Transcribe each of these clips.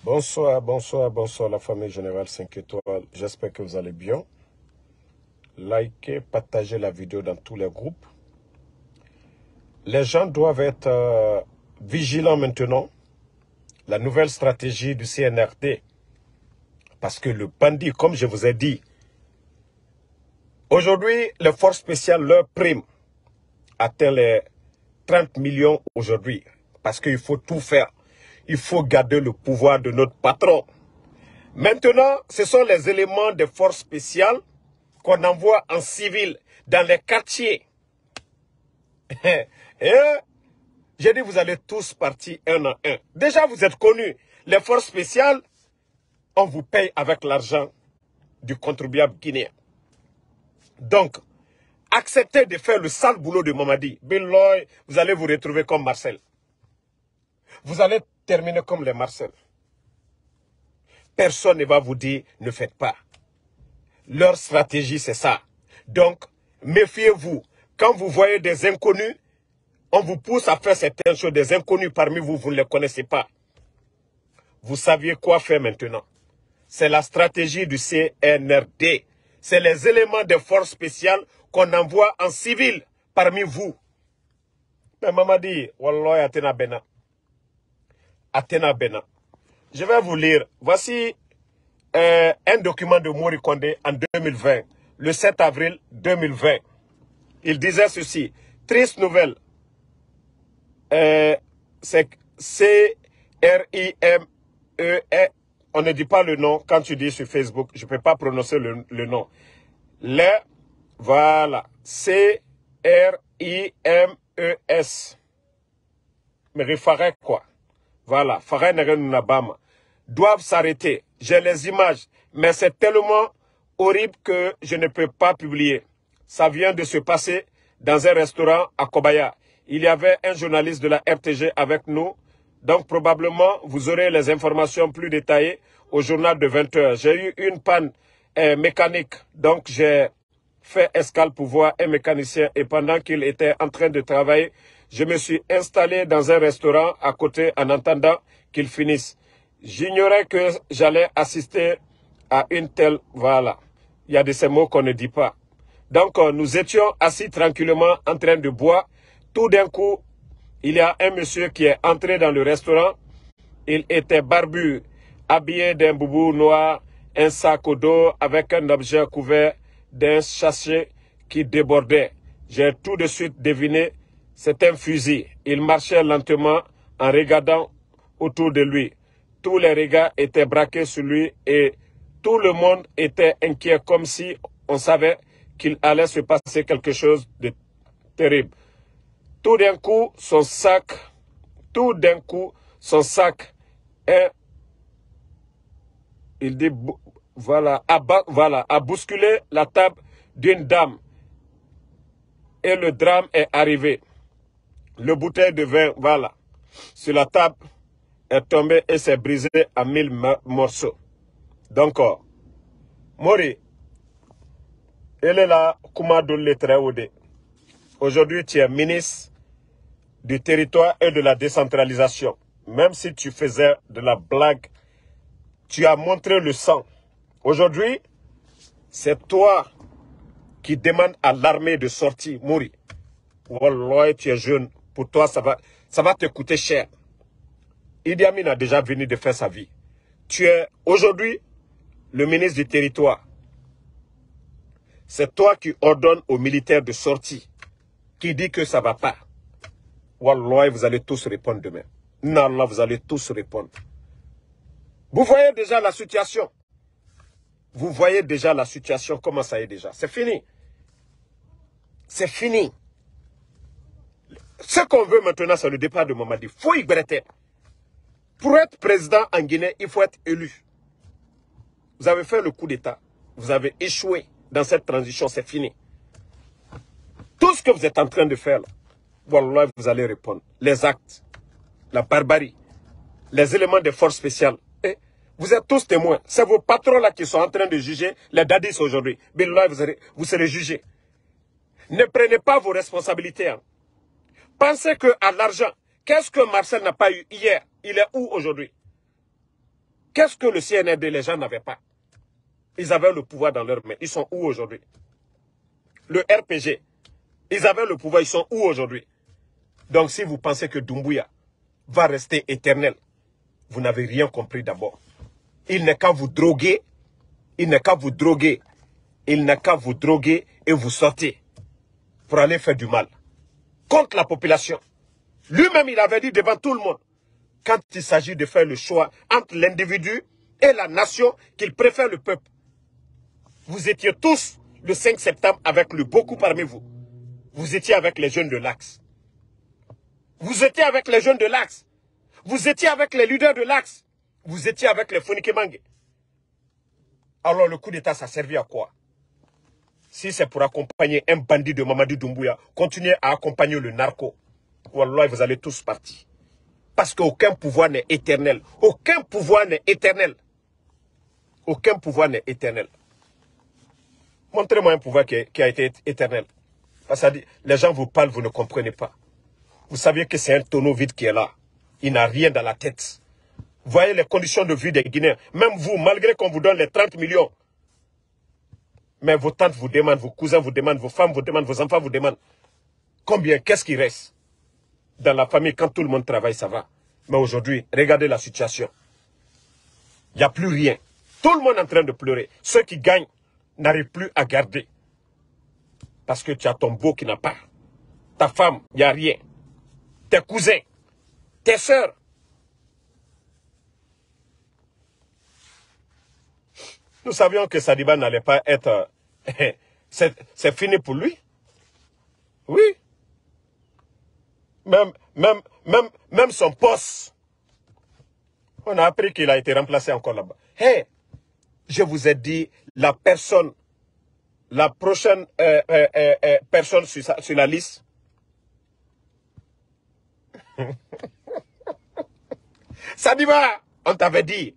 Bonsoir, bonsoir, bonsoir la famille Générale 5 étoiles. J'espère que vous allez bien. Likez, partagez la vidéo dans tous les groupes. Les gens doivent être vigilants maintenant. La nouvelle stratégie du CNRD. Parce que le bandit, comme je vous ai dit, aujourd'hui, les forces spéciales, leur prime atteint les 30 millions aujourd'hui. Parce qu'il faut tout faire. Il faut garder le pouvoir de notre patron. Maintenant, ce sont les éléments des forces spéciales qu'on envoie en civil dans les quartiers. Et j'ai dit, vous allez tous partir un à un. Déjà, vous êtes connus. Les forces spéciales, on vous paye avec l'argent du contribuable guinéen. Donc, acceptez de faire le sale boulot de Mamadi. Billoy, vous allez vous retrouver comme Marcel. Vous allez terminer comme les Marcel. Personne ne va vous dire, ne faites pas. Leur stratégie, c'est ça. Donc, méfiez-vous. Quand vous voyez des inconnus, on vous pousse à faire certaines choses. Des inconnus parmi vous, vous ne les connaissez pas. Vous saviez quoi faire maintenant. C'est la stratégie du CNRD. C'est les éléments des forces spéciales qu'on envoie en civil parmi vous. Mais Mamadi, Wallah, Atena Bena. Atena Bena. Je vais vous lire. Voici un document de Mori Kondé en 2020, le 7 avril 2020. Il disait ceci. Triste nouvelle. C'est C-R-I-M-E. On ne dit pas le nom quand tu dis sur Facebook. Je ne peux pas prononcer le nom. Voilà. C-R-I-M-E-S. Mais Farek quoi. Voilà. Farek Nabama. Doivent s'arrêter. J'ai les images. Mais c'est tellement horrible que je ne peux pas publier. Ça vient de se passer dans un restaurant à Kobaya. Il y avait un journaliste de la RTG avec nous. Donc probablement, vous aurez les informations plus détaillées au journal de 20 h. J'ai eu une panne mécanique. Donc j'ai fait escale pour voir un mécanicien. Et pendant qu'il était en train de travailler, je me suis installé dans un restaurant à côté en attendant qu'il finisse. J'ignorais que j'allais assister à une telle... Voilà. Il y a de ces mots qu'on ne dit pas. Donc, nous étions assis tranquillement en train de boire. Tout d'un coup, il y a un monsieur qui est entré dans le restaurant. Il était barbu, habillé d'un boubou noir, un sac au dos avec un objet couvert d'un sachet qui débordait. J'ai tout de suite deviné, c'est un fusil. Il marchait lentement en regardant autour de lui. Tous les regards étaient braqués sur lui et tout le monde était inquiet comme si on savait qu'il allait se passer quelque chose de terrible. Tout d'un coup, son sac il dit, voilà, a bousculé la table d'une dame. Et le drame est arrivé. Le bouteille de vin, voilà, sur la table est tombé et s'est brisé en 1000 morceaux. Donc, Mori, elle est là, Koumado Letreode. Aujourd'hui, tu es ministre du territoire et de la décentralisation. Même si tu faisais de la blague, tu as montré le sang. Aujourd'hui, c'est toi qui demandes à l'armée de sortir, Mori. Wallah, tu es jeune. Pour toi, ça va te coûter cher. Idi Amin a déjà venu de faire sa vie. Tu es aujourd'hui le ministre du territoire. C'est toi qui ordonnes aux militaires de sortir. Qui dit que ça ne va pas. Wallah, vous allez tous répondre demain. Nallah, vous allez tous répondre. Vous voyez déjà la situation. Vous voyez déjà la situation, comment ça est déjà. C'est fini. C'est fini. Ce qu'on veut maintenant, c'est le départ de Mamadi. Il faut y bretter. Pour être président en Guinée, il faut être élu. Vous avez fait le coup d'État. Vous avez échoué dans cette transition, c'est fini. Tout ce que vous êtes en train de faire, là, wallah, vous allez répondre. Les actes, la barbarie, les éléments des forces spéciales. Et vous êtes tous témoins. C'est vos patrons là qui sont en train de juger les dadis aujourd'hui. Billah, vous serez jugés. Ne prenez pas vos responsabilités. Hein. Pensez qu'à l'argent, qu'est-ce que Marcel n'a pas eu hier? Il est où aujourd'hui? Qu'est-ce que le CNRD, les gens n'avaient pas? Ils avaient le pouvoir dans leurs mains. Ils sont où aujourd'hui? Le RPG, ils avaient le pouvoir, ils sont où aujourd'hui? Donc si vous pensez que Doumbouya va rester éternel, vous n'avez rien compris d'abord. Il n'est qu'à vous droguer, il n'est qu'à vous droguer, il n'est qu'à vous droguer et vous sortez pour aller faire du mal contre la population. Lui-même, il avait dit devant tout le monde, quand il s'agit de faire le choix entre l'individu et la nation, qu'il préfère le peuple. Vous étiez tous le 5 septembre avec lui, beaucoup parmi vous. Vous étiez avec les jeunes de l'Axe. Vous étiez avec les jeunes de l'Axe. Vous étiez avec les leaders de l'Axe. Vous étiez avec les Fonikemangue. Alors le coup d'État, ça servait à quoi? Si c'est pour accompagner un bandit de Mamadi Doumbouya, continuez à accompagner le narco. Wallah, vous allez tous partir. Parce qu'aucun pouvoir n'est éternel. Aucun pouvoir n'est éternel. Aucun pouvoir n'est éternel. Montrez-moi un pouvoir qui a été éternel. Parce que les gens vous parlent, vous ne comprenez pas. Vous savez que c'est un tonneau vide qui est là. Il n'a rien dans la tête. Voyez les conditions de vie des Guinéens. Même vous, malgré qu'on vous donne les 30 millions. Mais vos tantes vous demandent, vos cousins vous demandent, vos femmes vous demandent, vos enfants vous demandent. Combien, qu'est-ce qui reste? Dans la famille, quand tout le monde travaille, ça va. Mais aujourd'hui, regardez la situation. Il n'y a plus rien. Tout le monde est en train de pleurer. Ceux qui gagnent n'arrivent plus à garder. Parce que tu as ton beau qui n'a pas. Ta femme, il n'y a rien. Tes cousins, tes soeurs. Nous savions que Sadiba n'allait pas être... c'est fini pour lui. Oui. Même son poste. On a appris qu'il a été remplacé encore là-bas. Hey, je vous ai dit, la personne, la prochaine personne sur la liste. Sadiba, on t'avait dit.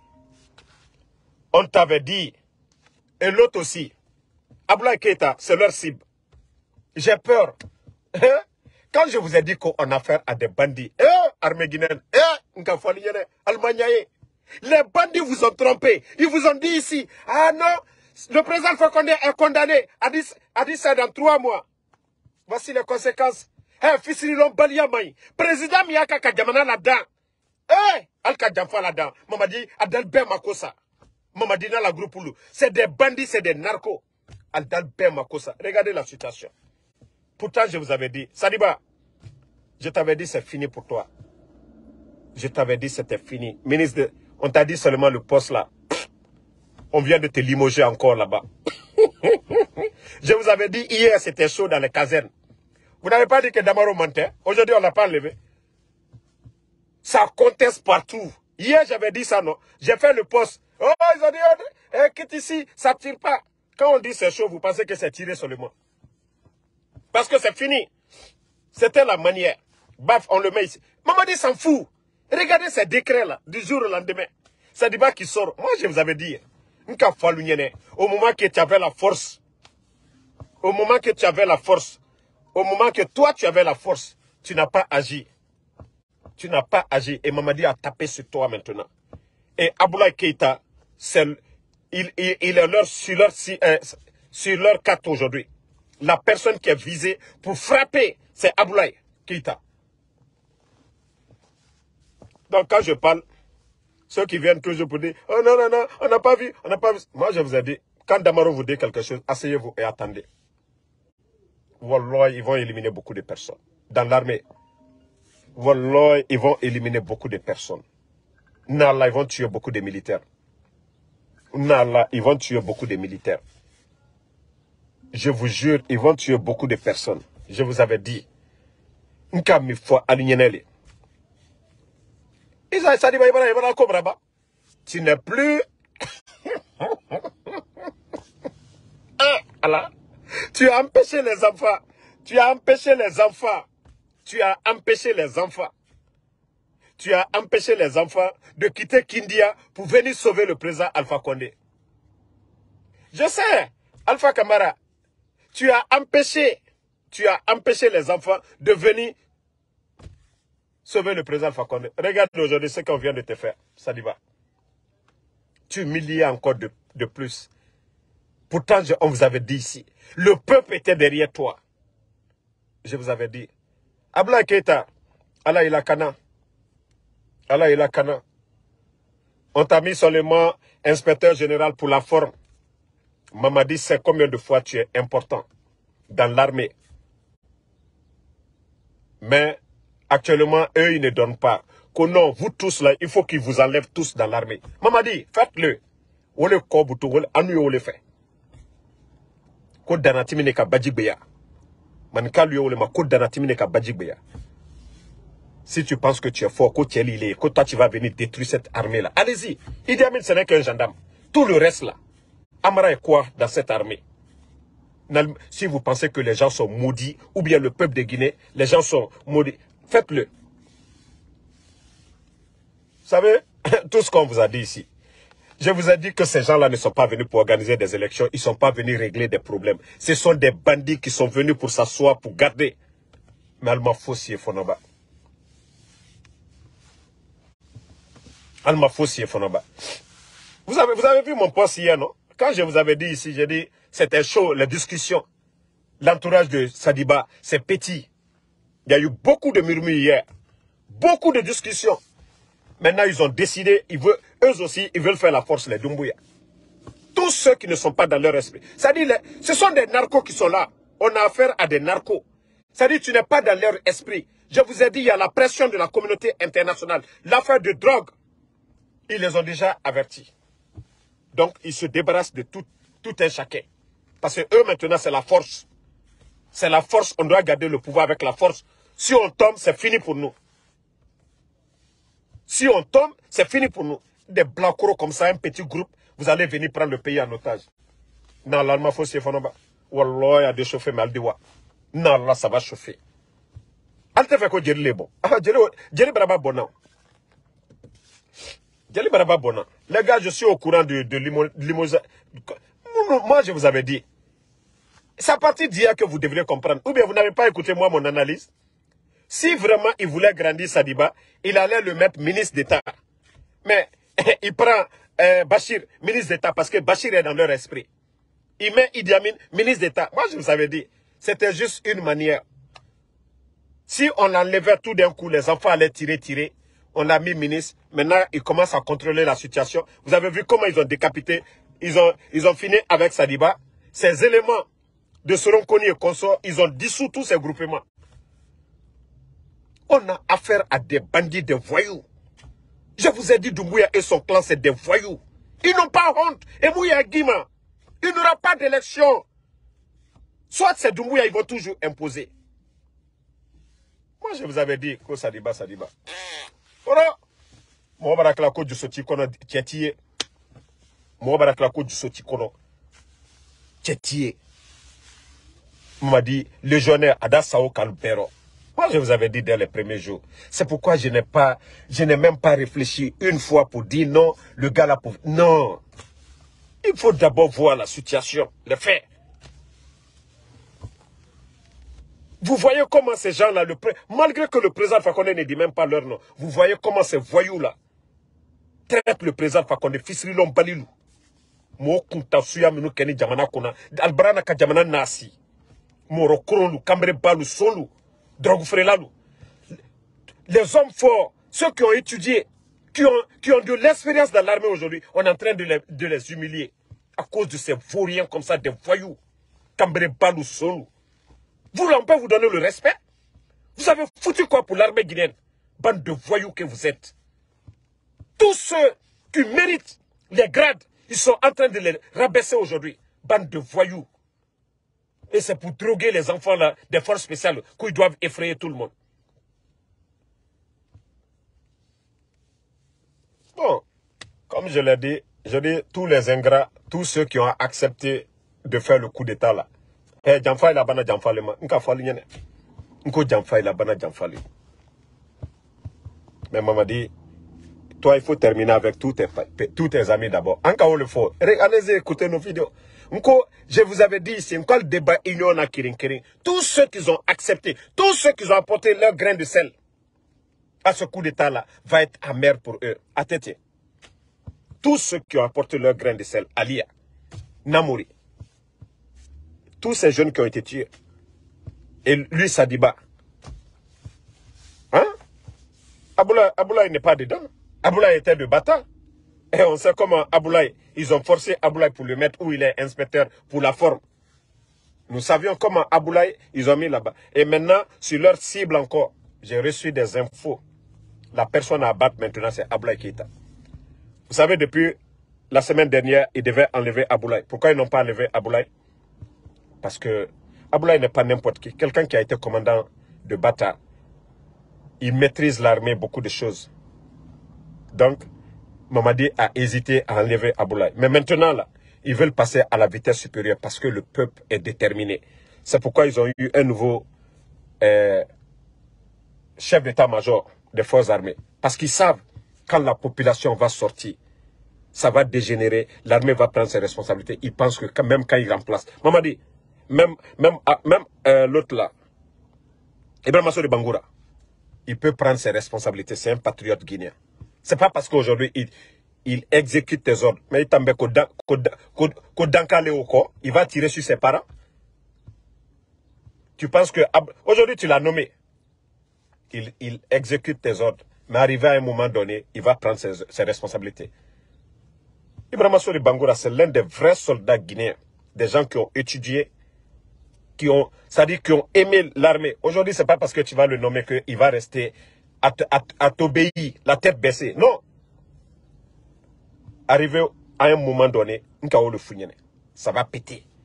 On t'avait dit. Et l'autre aussi. Abdoulaye Keïta, c'est leur cible. J'ai peur. Quand je vous ai dit qu'on a affaire à des bandits, armée guinéenne, les bandits vous ont trompé. Ils vous ont dit ici, ah non, le président Alpha Condé est condamné à dit ça dans 3 mois. Voici les conséquences. Fisirilon Baliamay, président Miyaka Kadjamana là-dedans. Al-Kadjamfa là-dedans. Mamadi Adalbe Makosa. Mamadi dans la groupe. C'est des bandits, c'est des narcos. Adalbe Makosa. Regardez la situation. Pourtant, je vous avais dit, Sadiba, je t'avais dit c'est fini pour toi. Je t'avais dit c'était fini. Ministre, on t'a dit seulement le poste là. On vient de te limoger encore là-bas. Je vous avais dit hier c'était chaud dans les casernes. Vous n'avez pas dit que Damaro mentait. Aujourd'hui on l'a pas enlevé. Ça conteste partout. Hier j'avais dit ça non. J'ai fait le poste. Oh ils ont dit, quitte ici, ça tire pas. Quand on dit c'est chaud, vous pensez que c'est tiré seulement. Parce que c'est fini. C'était la manière. Baf, on le met ici. Mamadi s'en fout. Regardez ces décrets-là, du jour au lendemain. C'est débat qui sort. Moi, je vous avais dit, au moment que tu avais la force, au moment que tu avais la force, au moment que toi, tu avais la force, tu n'as pas agi. Tu n'as pas agi. Et Mamadi a tapé sur toi maintenant. Et Abdoulaye Keïta, il est sur leur carte aujourd'hui. La personne qui est visée pour frapper, c'est Abdoulaye Keïta. Donc quand je parle, ceux qui viennent toujours pour dire, oh non, non, non, on n'a pas vu, on n'a pas vu. Moi je vous ai dit, quand Damaro vous dit quelque chose, asseyez-vous et attendez. Wallah, ils vont éliminer beaucoup de personnes. Dans l'armée, Wallah, ils vont éliminer beaucoup de personnes. Nala, ils vont tuer beaucoup de militaires. Nala, ils vont tuer beaucoup de militaires. Je vous jure, ils vont tuer beaucoup de personnes. Je vous avais dit. Tu n'es plus... Tu as empêché les enfants. Tu as empêché les enfants. Tu as empêché les enfants. Tu as empêché les enfants de quitter Kindia pour venir sauver le président Alpha Condé. Je sais, Alpha Kamara, tu as empêché les enfants de venir sauver le président Alpha Condé. Regarde aujourd'hui ce qu'on vient de te faire, Sadiba. Tu humilies encore de plus. Pourtant, on vous avait dit ici. Le peuple était derrière toi. Je vous avais dit. Abla Keita, Allah il a kana. Allah il a kana. On t'a mis seulement inspecteur général pour la forme. Mamadi sait combien de fois tu es important dans l'armée. Mais actuellement, eux, ils ne donnent pas. Que non, vous tous là, il faut qu'ils vous enlèvent tous dans l'armée. Mamadi, faites-le. Ou le kobutu, ou le fait. Ko danatimi ne ka bajigbeya. Manika lui ou le ma ko danatimi ne ka bajigbeya. Si tu penses que tu es fort, que toi tu vas venir détruire cette armée-là. Allez-y. Idi Amin, ce n'est qu'un gendarme. Tout le reste là. Amara est quoi dans cette armée? Si vous pensez que les gens sont maudits, ou bien le peuple de Guinée, les gens sont maudits, faites-le. Vous savez, tout ce qu'on vous a dit ici. Je vous ai dit que ces gens-là ne sont pas venus pour organiser des élections, ils ne sont pas venus régler des problèmes. Ce sont des bandits qui sont venus pour s'asseoir, pour garder. Mais Alma Fossi et Fonoba. Alma Fossi et Fonoba. Vous avez vu mon poste hier, non? Quand je vous avais dit ici, j'ai dit, c'était chaud, les discussions. L'entourage de Sadiba, c'est petit. Il y a eu beaucoup de murmures hier. Beaucoup de discussions. Maintenant, ils ont décidé, eux aussi, ils veulent faire la force, les Doumbouya. Tous ceux qui ne sont pas dans leur esprit. C'est-à-dire, ce sont des narcos qui sont là. On a affaire à des narcos. C'est-à-dire, tu n'es pas dans leur esprit. Je vous ai dit, il y a la pression de la communauté internationale. L'affaire de drogue, ils les ont déjà avertis. Donc, ils se débarrassent de tout un chacun. Parce que eux, maintenant, c'est la force. C'est la force, on doit garder le pouvoir avec la force. Si on tombe, c'est fini pour nous. Si on tombe, c'est fini pour nous. Des blancs comme ça, un petit groupe, vous allez venir prendre le pays en otage. Non, l'Alma Fossi Fonoba. Wallah, il y a des chauffeurs, mais Aldiwa. Non, là, ça va chauffer. Alte fait quoi, Djeri bon. Ah, Djeri Baraba Bonan. Djeri Baraba Bonan. Les gars, je suis au courant de Limoges. Moi, je vous avais dit. C'est à partir d'hier que vous devriez comprendre. Ou bien vous n'avez pas écouté moi mon analyse. Si vraiment il voulait grandir Sadiba, il allait le mettre ministre d'État. Mais il prend Bachir, ministre d'État, parce que Bachir est dans leur esprit. Il met Idi Amin, ministre d'État. Moi, je vous avais dit, c'était juste une manière. Si on l'enlevait tout d'un coup, les enfants allaient tirer. On l'a mis ministre. Maintenant, il commence à contrôler la situation. Vous avez vu comment ils ont décapité. Ils ont fini avec Sadiba. Ces éléments de Soronkoni et consorts, ils ont dissous tous ces groupements. On a affaire à des bandits, des voyous. Je vous ai dit, Doumbouya et son clan, c'est des voyous. Ils n'ont pas honte. Et Mouya Guima, il n'y aura pas d'élection. Soit c'est Doumbouya, ils vont toujours imposer. Moi, je vous avais dit, que Sadiba. Voilà. Moi, baraklako du soti kono tchetiye. Moi, baraklako du soti kono tchetiye. M'a dit, légionnaire Adasao Kalbero. Moi, je vous avais dit dès les premiers jours. C'est pourquoi je n'ai même pas réfléchi une fois pour dire non, le gars là pour... Non. Il faut d'abord voir la situation, les faits. Vous voyez comment ces gens-là, malgré que le président Fakonde ne dit même pas leur nom, vous voyez comment ces voyous-là traitent le président Fakonde, Fisri Lombalilou. Mo kunta suya minu keni jamana kona, albrana ka jamana nasi. Moro korolu, kambre balu, solu. Les hommes forts, ceux qui ont étudié, qui ont de l'expérience dans l'armée aujourd'hui, on est en train de les humilier. À cause de ces vauriens comme ça, des voyous. Cambré Balou Solou. Vous, là, on peut vous donner le respect? Vous avez foutu quoi pour l'armée guinéenne? Bande de voyous que vous êtes. Tous ceux qui méritent les grades, ils sont en train de les rabaisser aujourd'hui. Bande de voyous. Et c'est pour droguer les enfants là, des forces spéciales qu'ils doivent effrayer tout le monde. Bon, comme je l'ai dit, je dis tous les ingrats, tous ceux qui ont accepté de faire le coup d'état là. Eh, Jamfa la bana Jamfa le ma, nka fali nyene. Nko Jamfa la bana Jamfa le. Mais maman dit, toi il faut terminer avec tous tes amis d'abord. Encore le faut. Allez écouter nos vidéos. Je vous avais dit ici, le débat union à Kirin. Tous ceux qui ont accepté, tous ceux qui ont apporté leur grain de sel à ce coup d'état-là, va être amer pour eux. À tête. tous ceux qui ont apporté leur grain de sel, Alia, Namouri, tous ces jeunes qui ont été tués, et lui, Sadiba, hein? Aboulaye n'est pas dedans. Aboulaye était de Bata. Et on sait comment Aboulaye, ils ont forcé Aboulaye pour le mettre où il est inspecteur pour la forme. Nous savions comment Aboulaye, ils ont mis là-bas. Et maintenant, sur leur cible encore, j'ai reçu des infos. La personne à abattre maintenant, c'est Aboulaye Keïta. Vous savez, depuis la semaine dernière, ils devaient enlever Aboulaye. Pourquoi ils n'ont pas enlevé Aboulaye? Parce que Aboulaye n'est pas n'importe qui. Quelqu'un qui a été commandant de Bata, il maîtrise l'armée, beaucoup de choses. Donc, Mamadi a hésité à enlever Aboulaye. Mais maintenant, là, ils veulent passer à la vitesse supérieure parce que le peuple est déterminé. C'est pourquoi ils ont eu un nouveau chef d'état-major des forces armées. Parce qu'ils savent, quand la population va sortir, ça va dégénérer, l'armée va prendre ses responsabilités. Ils pensent que même quand ils remplacent. Mamadi, même l'autre là, Ibrahima Sori Bangoura, il peut prendre ses responsabilités. C'est un patriote guinéen. C'est pas parce qu'aujourd'hui, il exécute tes ordres. Mais il tombe il va tirer sur ses parents. Tu penses que... Aujourd'hui, tu l'as nommé. Il exécute tes ordres. Mais arrivé à un moment donné, il va prendre ses responsabilités. Ibrahima Sori Bangoura, c'est l'un des vrais soldats guinéens. Des gens qui ont étudié, c'est-à-dire qui ont aimé l'armée. Aujourd'hui, c'est pas parce que tu vas le nommer qu'il va rester à t'obéir, la tête baissée. Non. Arrivé à un moment donné, ça va péter.